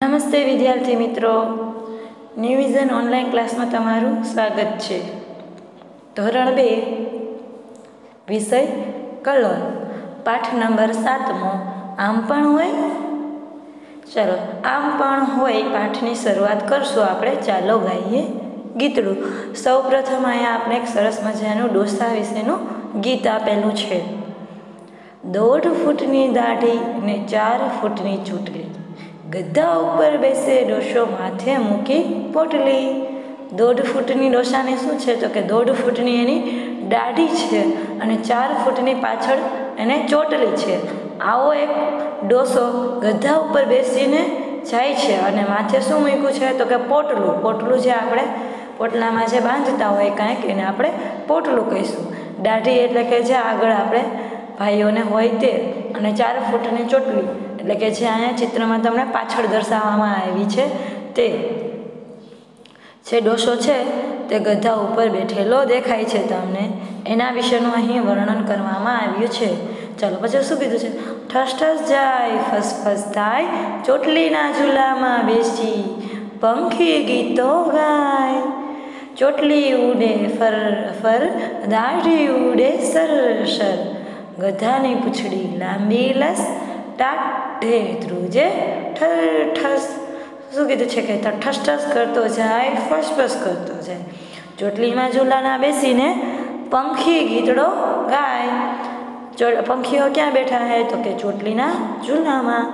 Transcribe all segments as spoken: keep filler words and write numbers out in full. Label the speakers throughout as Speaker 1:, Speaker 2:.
Speaker 1: નમસ્તે વિદ્યાર્થી મિત્રો, ન્યૂ વિઝન ઓનલાઈન ક્લાસમાં તમારું સ્વાગત છે। ધોરણ બે વિષય કલર, પાઠ નંબર સાતમો આમ પણ હોય। ચાલો આમ પણ હોય પાઠની શરૂઆત કરશું આપણે। ચાલો ગાઈએ ગીતડું। સૌ પ્રથમ અહીંયા આપણે એક સરસ મજાનું ડોસા વિશેનું ગીત આપેલું છે। દોઢ ફૂટની દાઢી ને ચાર ફૂટની ચૂંટણી, ગધા ઉપર બેસે ડોસો માથે મૂકી પોટલી। દોઢ ફૂટની ડોસાને શું છે તો કે દોઢ ફૂટની એની દાઢી છે અને ચાર ફૂટની પાછળ એને ચોટલી છે। આવો એક ડોસો ગધા ઉપર બેસીને જાય છે અને માથે શું મૂક્યું છે તો કે પોટલું। પોટલું જે આપણે પોટલામાં જે બાંધતા હોય કાંઈક એને આપણે પોટલું કહીશું। દાઢી એટલે કે જે આગળ આપણે ભાઈઓને હોય તે, અને ચાર ફૂટની ચોટલી એટલે કે જે અહીંયા ચિત્રમાં તમને પાછળ દર્શાવવામાં આવી છે તે જે ડોસો છે તે ગધા ઉપર બેઠેલો દેખાય છે તમને, એના વિશેનું અહીં વર્ણન કરવામાં આવ્યું છે। ચાલો પછી શું કીધું છે? ઠસ ઠસ જાય ફસ ફસ થાય, ચોટલીના ઝૂલામાં બેસી પંખી ગીતો ગાય। ચોટલી ઉડે ફર ફર, દાઢી ઉડે સર સર, ગધાની પૂંછડી લાંબી લસ, ટાઢે ધ્રુજે ઠર ઠસ। શું કીધું છે કે ઠસ ઠસ કરતો જાય, ફસ ફસ કરતો જાય, ચોટલીમાં ઝૂલાના બેસીને પંખી ગીતડો ગાય। પંખીઓ ક્યાં બેઠા હે તો કે ચોટલીના ઝૂલામાં।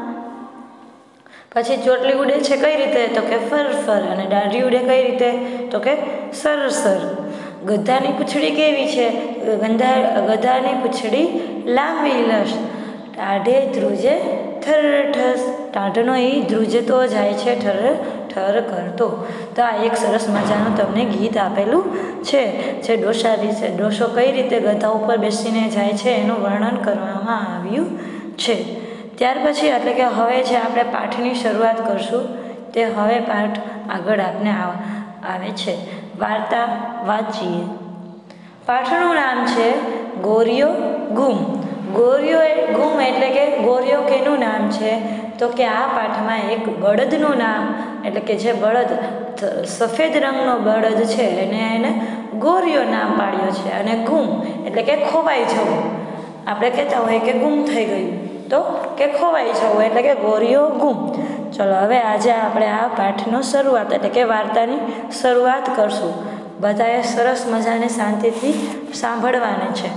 Speaker 1: પછી ચોટલી ઉડે છે કઈ રીતે તો કે ફર ફર, અને દાઢી ઉડે કઈ રીતે તો કે સર સર। ગધાની પૂંછડી કેવી છે? ગંધા ગધાની પૂંછડી લાંબી લસ, ટાઢે ધ્રુજે ઠર ઠસ, ટાઢનો એ ધ્રુજતો જાય છે ઠર ઠર કરતો। તો આ એક સરસ મજાનું તમને ગીત આપેલું છે જે ડોસા વિશે, ડોસો કઈ રીતે ગધા ઉપર બેસીને જાય છે એનું વર્ણન કરવામાં આવ્યું છે। ત્યાર પછી એટલે કે હવે જે આપણે પાઠની શરૂઆત કરશું તે હવે પાઠ આગળ આપને આવે છે। વાર્તા વાંચીએ। પાઠનું નામ છે ગોરીઓ ગુમ। ગોરીઓ ગુમ એટલે કે ગોરીઓ કેનું નામ છે તો કે આ પાઠમાં એક બળદનું નામ, એટલે કે જે બળદ સફેદ રંગનો બળદ છે એને એને ગોરીઓ નામ પાડ્યો છે। અને ગુમ એટલે કે ખોવાઈ જવું, આપણે કહેતા હોય કે ગુમ થઈ ગયું તો કે ખોવાઈ જવું એટલે કે ગોરીઓ ગુમ। ચલો હવે આજે આપણે આ પાઠનો શરૂઆત એટલે કે વાર્તાની શરૂઆત કરશું। બધાએ સરસ મજાને શાંતિથી સાંભળવાની છે।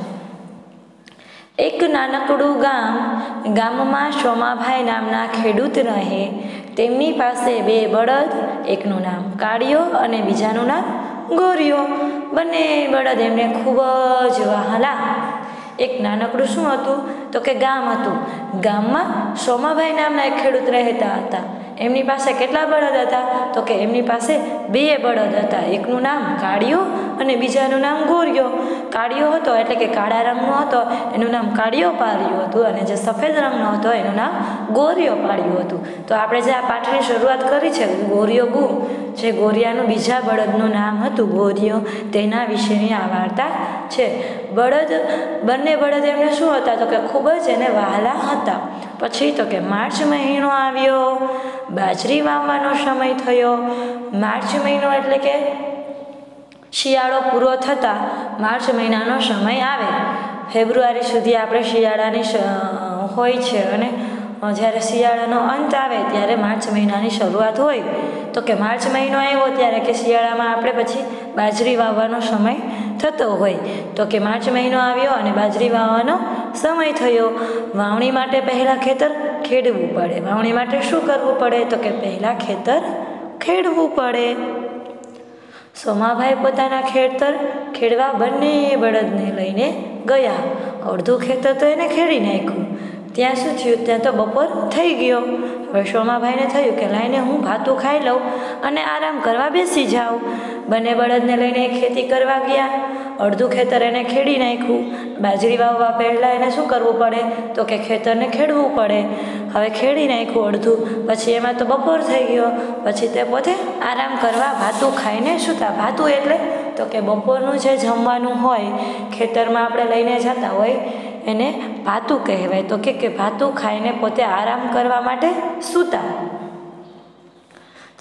Speaker 1: એક નાનકડું ગામ, ગામમાં સોમાભાઈ નામના ખેડૂત રહે। તેમની પાસે બે બળદ, એકનું નામ કાળિયો અને બીજાનું નામ ગોરીયો। બંને બળદ એમને ખૂબ જ વહાલા। એક નાનકડું શું હતું તો કે ગામ હતું। ગામમાં સોમાભાઈ નામના એક ખેડૂત રહેતા હતા। એમની પાસે કેટલા બળદ હતા તો કે એમની પાસે બે બળદ હતા, એકનું નામ કાળિયો અને બીજાનું નામ ગોરીયો। કાળિયો હતો એટલે કે કાળા રંગનો હતો, એનું નામ કાળિયો પાડ્યું હતું, અને જે સફેદ રંગનો હતો એનું નામ ગોરીયો પાડ્યું હતું। તો આપણે જે આ પાઠની શરૂઆત કરી છે ગોરીઓ ગુમ, જે ગોરિયાનું બીજા બળદનું નામ હતું ગોરીયો, તેના વિશેની આ વાર્તા છે। બળદ બંને બળદ એમને શું હતા તો કે ખૂબ જ એને વહાલા હતા। પછી તો કે માર્ચ મહિનો આવ્યો, બાજરી વાવવાનો સમય થયો। માર્ચ મહિનો એટલે કે શિયાળો પૂરો થતાં માર્ચ મહિનાનો સમય આવે। ફેબ્રુઆરી સુધી આપણે શિયાળાની હોય છે, અને જ્યારે શિયાળાનો અંત આવે ત્યારે માર્ચ મહિનાની શરૂઆત હોય। તો કે માર્ચ મહિનો આવ્યો ત્યારે કે શિયાળામાં આપણે પછી બાજરી વાવવાનો સમય થતો હોય। તો કે માર્ચ મહિનો આવ્યો અને બાજરી વાવવાનો સમય થયો। વાવણી માટે પહેલાં ખેતર ખેડવું પડે। વાવણી માટે શું કરવું પડે તો કે પહેલાં ખેતર ખેડવું પડે। સોમાભાઈ પોતાના ખેતર ખેડવા બંને બળદને લઈને ગયા। અડધું ખેતર તો એને ખેડી નાખ્યું। ત્યાં શું થયું, ત્યાં તો બપોર થઈ ગયો। હવે સોમાભાઈને થયું કે લાઈને હું ભાતું ખાઈ લઉં અને આરામ કરવા બેસી જાઉં। બંને બળદને લઈને ખેતી કરવા ગયા। અડધું ખેતર એને ખેડી નાખ્યું। બાજરી વાવવા પહેલાં એને શું કરવું પડે તો કે ખેતરને ખેડવું પડે। હવે ખેડી નાખ્યું અડધું, પછી એમાં તો બપોર થઈ ગયો। પછી તે પોતે આરામ કરવા ભાતું ખાઈને સૂતા। ભાતું એટલે તો કે બપોરનું જે જમવાનું હોય ખેતરમાં આપણે લઈને જતા હોય એને ભાતું કહેવાય। તો કે ભાતું ખાઈને પોતે આરામ કરવા માટે સૂતા।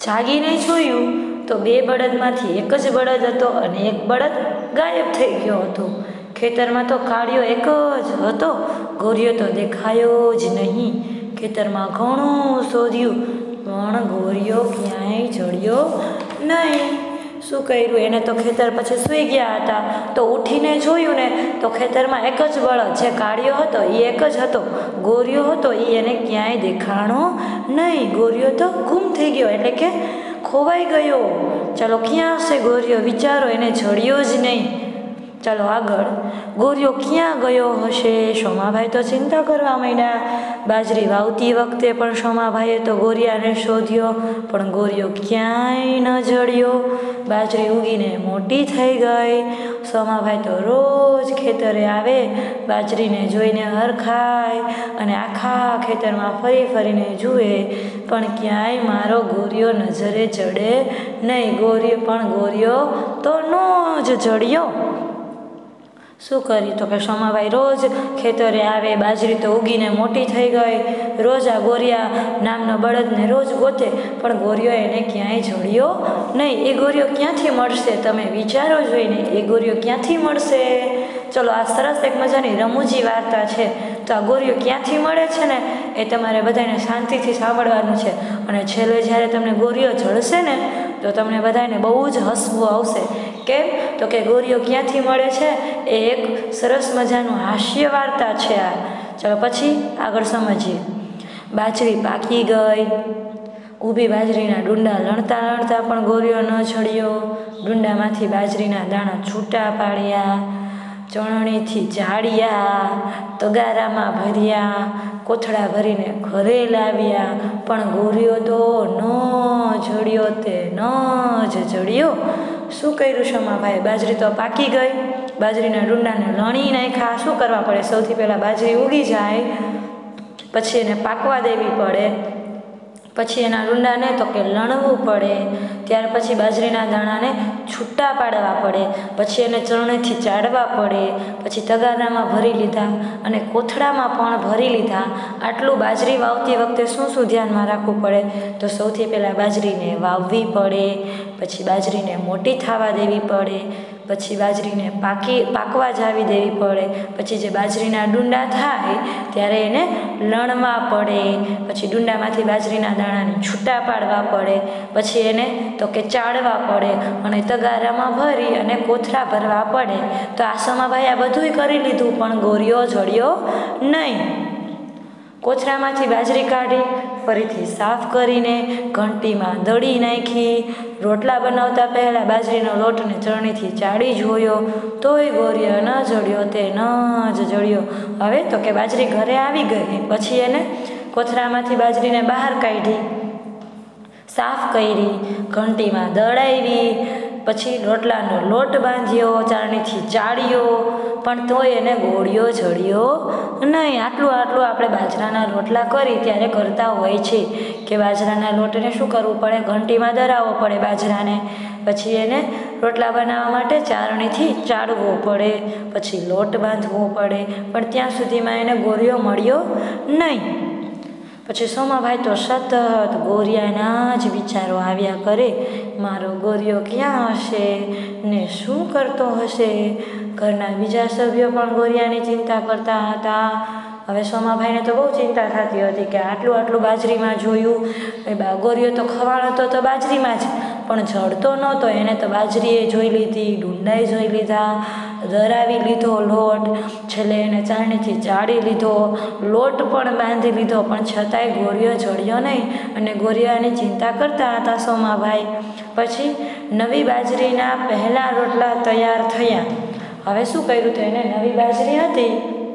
Speaker 1: જાગીને જોયું તો બે બળદમાંથી એક જ બળદ હતો અને એક બળદ ગાયબ થઈ ગયો હતો. ખેતરમાં તો કાળિયો એક જ હતો, ગોરિયો તો દેખાયો જ નહીં. ખેતરમાં ઘણું શોધ્યું પણ ગોરિયો ક્યાંય જડ્યો નહીં. શું કર્યું? એને તો ખેતર પછી સૂઈ ગયા હતા, તો ઉઠીને જોયું ને તો ખેતરમાં એક જ બળદ, જે કાળિયો હતો એ એક જ હતો, ગોરિયો હતો એ એને ક્યાંય દેખાણો નહીં. ગોરિયો તો ગુમ થઈ ગયો, એટલે કે ખોવાઈ ગયો. ચાલો, ક્યાં હશે ગોરિયો? વિચારો, એને જડ્યો જ નહીં. ચાલો આગળ, ગોરિયો ક્યાં ગયો હશે? સોમાભાઈ તો ચિંતા કરવા માંડ્યા. બાજરી વાવતી વખતે પણ સોમાભાઈએ તો ગોરિયાને શોધ્યો, પણ ગોરિયો ક્યાંય ન જડ્યો. બાજરી ઉગીને મોટી થઈ ગઈ. સોમાભાઈ તો રોજ ખેતરે આવે, બાજરીને જોઈને હરખાય અને આખા ખેતરમાં ફરી ફરીને જુએ, પણ ક્યાંય મારો ગોરિયો નજરે ચડે નહીં. ગોરિયો પણ ગોરિયો તો નો જ જડ્યો. શું કર્યું? તો કે સોમાભાઈ રોજ ખેતરે આવે, બાજરી તો ઉગીને મોટી થઈ ગઈ. રોજ આ ગોરિયા નામનો બળદને રોજ ગોતે, પણ ગોરિયો એને ક્યાંય જડ્યો નહીં. એ ગોરિયો ક્યાંથી મળશે? તમે વિચારો જોઈને, એ ગોરિયો ક્યાંથી મળશે? ચલો, આ સરસ એક મજાની રમૂજી વાર્તા છે. તો આ ગોરિયો ક્યાંથી મળે છે ને એ તમારે બધાને શાંતિથી સાંભળવાનું છે. અને છેલ્લે જ્યારે તમને ગોરિયો જળશે ને તો તમને બધાને બહુ જ હસવું આવશે. કેમ? તો કે ગોરિયો ક્યાંથી મળે છે એ એક સરસ મજાનું હાસ્ય વાર્તા છે આ. ચાલો પછી આગળ સમજીએ. બાજરી પાકી ગઈ. ઊભી બાજરીના ડુંડા લણતા લણતા પણ ગોરિયો ન જડ્યો. ડુંડામાંથી બાજરીના દાણા છૂટા પાડ્યા, ચણણીથી જાળ્યા, તગારામાં ભર્યા, કોથળા ભરીને ઘરે લાવ્યા, પણ ગોરિયો તો ન જડ્યો તે ન જ જડ્યો. શું કર્યું સોમાભાઈ? બાજરી તો પાકી ગઈ, બાજરીના ડુંડાને લણી નાખ્યા. શું કરવા પડે? સૌથી પહેલાં બાજરી ઉગી જાય, પછી એને પાકવા દેવી પડે, પછી એના ડુંડાને તો કે લણવું પડે, ત્યાર પછી બાજરીના દાણાને છૂટા પાડવા પડે, પછી એને ચરણીથી ચાળવા પડે, પછી તગારામાં ભરી લીધા અને કોથળામાં પણ ભરી લીધા. આટલું બાજરી વાવતી વખતે શું શું ધ્યાનમાં રાખવું પડે? તો સૌથી પહેલાં બાજરીને વાવવી પડે, પછી બાજરીને મોટી થવા દેવી પડે, પછી બાજરીને પાકી પાકવા જાવી દેવી પડે, પછી જે બાજરીના ડુંડા થાય ત્યારે એને લણવા પડે, પછી ડુંડામાંથી બાજરીના દાણાને છૂટા પાડવા પડે, પછી એને તો કે ચાળવા પડે અને તગારામાં ભરી અને કોથળા ભરવા પડે. તો આ સોમાભાઈ આ બધુંય કરી લીધું, પણ ગોરિયો જડ્યો નહીં. કોથળામાંથી બાજરી કાઢી ફરીથી સાફ કરીને ઘંટીમાં દળી નાખી. રોટલા બનાવતા પહેલાં બાજરીનો લોટને ચરણીથી ચાળી જોયો, તોય ગોરિયો ન જડ્યો તે ન જ જડ્યો. હવે તો કે બાજરી ઘરે આવી ગઈ, પછી એને કોથળામાંથી બાજરીને બહાર કાઢી, સાફ કરી, ઘંટીમાં દળાવી, પછી રોટલાનો લોટ બાંધ્યો, ચાળણીથી ચાળ્યો, પણ તોય એને ગોળિયો જડ્યો નહીં. આટલું આટલું આપણે બાજરાના રોટલા કરી ત્યારે કરતા હોય છે કે બાજરાના લોટને શું કરવું પડે? ઘંટીમાં દળાવવો પડે બાજરાને, પછી એને રોટલા બનાવવા માટે ચાળણીથી ચાળવો પડે, પછી લોટ બાંધવો પડે, પણ ત્યાં સુધીમાં એને ગોળિયો મળ્યો નહીં. પછી સોમાભાઈ તો સતત ગોરિયાના જ વિચારો આવ્યા કરે. મારો ગોરિયો ક્યાં હશે ને શું કરતો હશે? ઘરના બીજા સભ્યો પણ ગોરિયાની ચિંતા કરતા હતા. હવે સોમાભાઈને તો બહુ ચિંતા થતી હતી કે આટલું આટલું બાજરીમાં જોયું, ગોરિયો તો ખવાણ હતો તો બાજરીમાં જ, પણ જડતો નહોતો. એને તો બાજરીએ જોઈ લીધી, ડુંડાએ જોઈ લીધા, દરાવી લીધો લોટ, છેલ્લે એને ચાળણીથી ચાળી લીધો, લોટ પણ બાંધી લીધો, પણ છતાંય ગોરિયો જડ્યો નહીં અને ગોરિયાની ચિંતા કરતા હતા સોમાભાઈ. પછી નવી બાજરીના પહેલા રોટલા તૈયાર થયા. હવે શું કર્યું? તો એને નવી બાજરી હતી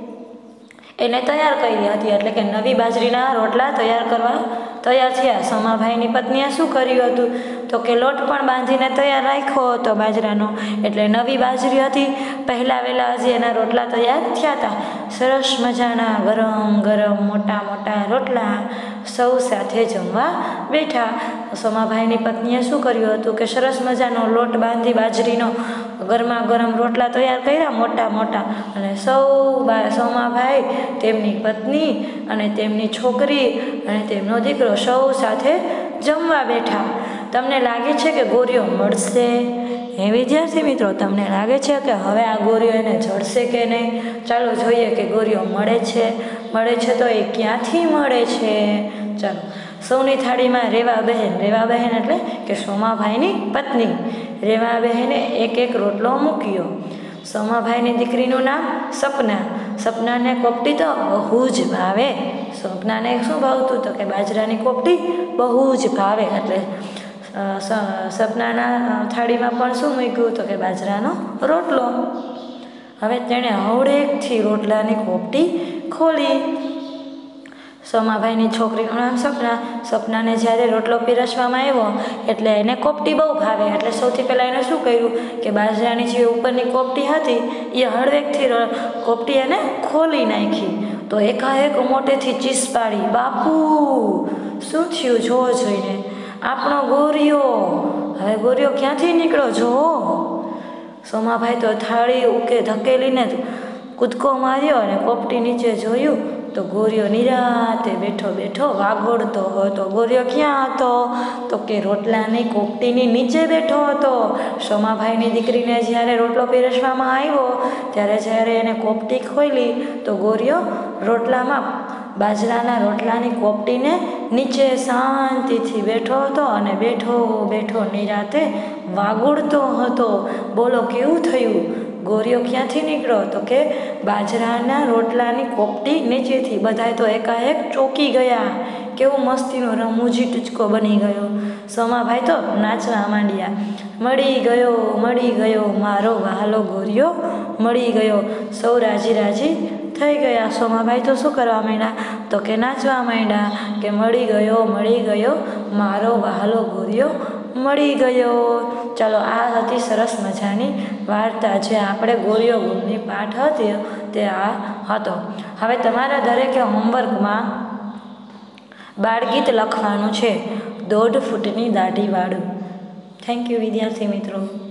Speaker 1: એને તૈયાર કરી હતી, એટલે કે નવી બાજરીના રોટલા તૈયાર કરવા તૈયાર થયા. સોમાભાઈની પત્નીએ શું કર્યું હતું? તો કે લોટ પણ બાંધીને તૈયાર રાખ્યો હતો બાજરાનો, એટલે નવી બાજરી હતી. પહેલાં વહેલા હજી એના રોટલા તૈયાર થયા હતા. સરસ મજાના ગરમ ગરમ મોટા મોટા રોટલા સૌ સાથે જમવા બેઠા. સોમાભાઈની પત્નીએ શું કર્યું હતું કે સરસ મજાનો લોટ બાંધી બાજરીનો ગરમા ગરમ રોટલા તૈયાર કર્યા મોટા મોટા, અને સૌ સોમાભાઈ, તેમની પત્ની અને તેમની છોકરી અને તેમનો દીકરો સૌ સાથે જમવા બેઠા. તમને લાગે છે કે ગોરીઓ મળશે? હે વિદ્યાર્થી મિત્રો, તમને લાગે છે કે હવે આ ગોરીઓ એને જડશે કે નહીં? ચાલો જોઈએ કે ગોરીઓ મળે છે. મળે છે તો એ ક્યાંથી મળે છે? ચાલો, સૌની થાળીમાં રેવાબહેન, રેવાબહેન એટલે કે સોમાભાઈની પત્ની, રેવાબહેને એક એક રોટલો મૂક્યો. સોમાભાઈની દીકરીનું નામ સપના. સપનાને કોપટી તો બહુ જ ભાવે. સપનાને શું ભાવતું? તો કે બાજરાની કોપટી બહુ જ ભાવે. એટલે સપનાના થાળીમાં પણ શું મૂક્યું? તો કે બાજરાનો રોટલો. હવે તેણે હવળેકથી રોટલાની કોપટી ખોલી. સોમાભાઈની છોકરીનું નામ સપના. સપનાને જ્યારે રોટલો પીરસવામાં આવ્યો એટલે એને કોપટી બહુ ભાવે. એટલે સૌથી પહેલાં એને શું કર્યું કે બાજરાની જે ઉપરની કોપટી હતી એ હળવેકથી કોપટી એને ખોલી નાખી. તો એકાએક મોટેથી ચીસ પાડી, બાપુ શું થયું? જોવો જોઈને આપણો ગોરીઓ. હવે ગોરીઓ ક્યાંથી નીકળ્યો જોવો. સોમાભાઈ તો થાળી ઉકે ધકેલીને કૂદકો માર્યો અને કોપટી નીચે જોયું તો ગોરીઓ નિરાતે બેઠો બેઠો વાગોળતો હતો. ગોરીઓ ક્યાં હતો? તો કે રોટલાની કોપટીની નીચે બેઠો હતો. સોમાભાઈની દીકરીને જ્યારે રોટલો પીરસવામાં આવ્યો ત્યારે જ્યારે એને કોપટી ખોલી તો ગોરીઓ રોટલામાં બાજરાના રોટલાની કોપટીને નીચે શાંતિથી બેઠો હતો અને બેઠો બેઠો નિરાતે વાગોળતો હતો. બોલો કેવું થયું? ગોરીઓ ક્યાંથી નીકળ્યો? તો કે બાજરાના રોટલાની કોપટી નીચેથી. બધાય તો એકાએક ચોંકી ગયા. કેવું મસ્તીનો રમૂજી ટૂચકો બની ગયો. સોમાભાઈ તો નાચવા માંડ્યા. મળી ગયો, મળી ગયો મારો વહાલો ગોરીઓ, મળી ગયો. સૌ રાજી રાજી થઈ ગયા. સોમાભાઈ તો શું કરવા માંડ્યા? તો કે નાચવા માંડ્યા કે મળી ગયો, મળી ગયો મારો વહાલો ગોરીઓ, મળી ગયો. ચાલો, આ હતી સરસ મજાની વાર્તા જે આપણે ગોરીઓ ગુણની પાઠ હતી તે આ હતો. હવે તમારા દરેકે હોમવર્કમાં બાળગીત લખવાનું છે, દોઢ ફૂટની દાઢીવાળું. થેન્ક યુ વિદ્યાર્થી મિત્રો.